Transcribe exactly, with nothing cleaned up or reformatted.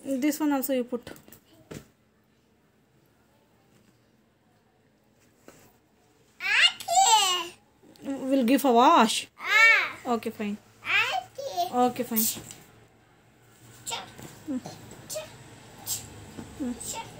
This one also you put. We'll give a wash. Okay, fine. Okay, fine. Mm. Mm.